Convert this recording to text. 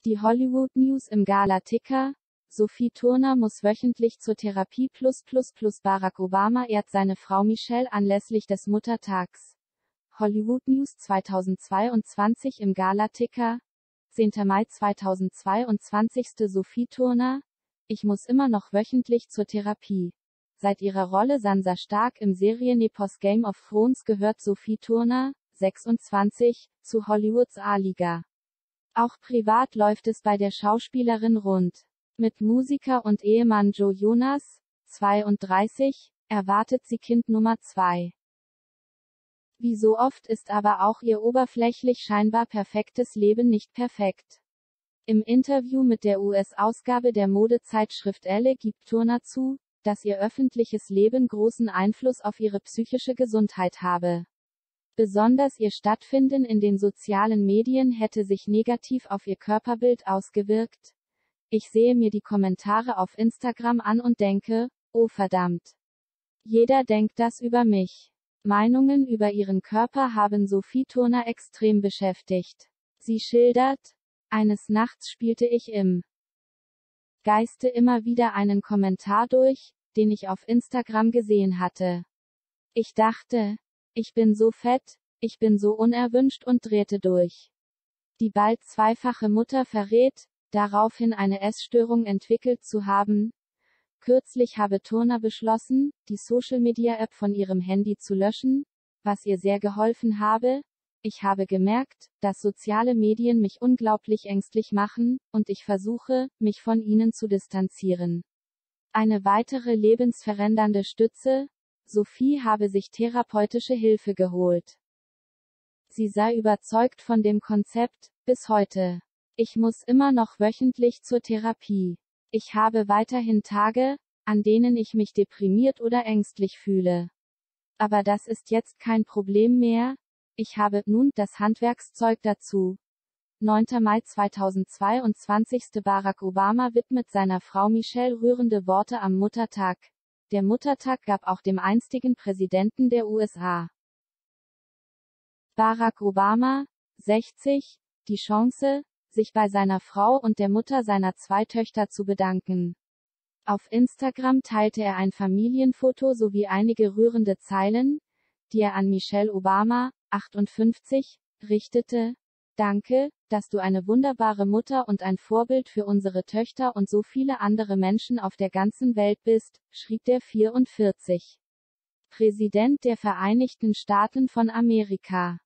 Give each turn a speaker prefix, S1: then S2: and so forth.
S1: Die Hollywood News im Gala-Ticker. Sophie Turner muss wöchentlich zur Therapie. Barack Obama ehrt seine Frau Michelle anlässlich des Muttertags. Hollywood News 2022 im Gala-Ticker. 10. Mai 2022. Sophie Turner. Ich muss immer noch wöchentlich zur Therapie. Seit ihrer Rolle Sansa Stark im Serienepos Game of Thrones gehört Sophie Turner, 26, zu Hollywoods A-Liga. Auch privat läuft es bei der Schauspielerin rund. Mit Musiker und Ehemann Joe Jonas, 32, erwartet sie Kind Nummer 2. Wie so oft ist aber auch ihr oberflächlich scheinbar perfektes Leben nicht perfekt. Im Interview mit der US-Ausgabe der Modezeitschrift Elle gibt Turner zu, dass ihr öffentliches Leben großen Einfluss auf ihre psychische Gesundheit habe. Besonders ihr Stattfinden in den sozialen Medien hätte sich negativ auf ihr Körperbild ausgewirkt. Ich sehe mir die Kommentare auf Instagram an und denke, oh verdammt. Jeder denkt das über mich. Meinungen über ihren Körper haben Sophie Turner extrem beschäftigt. Sie schildert, eines Nachts spielte ich im Geiste immer wieder einen Kommentar durch, den ich auf Instagram gesehen hatte. Ich dachte, ich bin so fett, ich bin so unerwünscht und drehte durch. Die bald zweifache Mutter verrät, daraufhin eine Essstörung entwickelt zu haben. Kürzlich habe Turner beschlossen, die Social-Media-App von ihrem Handy zu löschen, was ihr sehr geholfen habe. Ich habe gemerkt, dass soziale Medien mich unglaublich ängstlich machen, und ich versuche, mich von ihnen zu distanzieren. Eine weitere lebensverändernde Stütze, Sophie habe sich therapeutische Hilfe geholt. Sie sei überzeugt von dem Konzept, bis heute. Ich muss immer noch wöchentlich zur Therapie. Ich habe weiterhin Tage, an denen ich mich deprimiert oder ängstlich fühle. Aber das ist jetzt kein Problem mehr. Ich habe nun das Handwerkszeug dazu. 9. Mai 2022. Barack Obama widmet seiner Frau Michelle rührende Worte am Muttertag. Der Muttertag gab auch dem einstigen Präsidenten der USA, Barack Obama, 60, die Chance, sich bei seiner Frau und der Mutter seiner 2 Töchter zu bedanken. Auf Instagram teilte er ein Familienfoto sowie einige rührende Zeilen, die er an Michelle Obama, 58, richtete. Danke, dass du eine wunderbare Mutter und ein Vorbild für unsere Töchter und so viele andere Menschen auf der ganzen Welt bist, schrieb der 44. Präsident der Vereinigten Staaten von Amerika.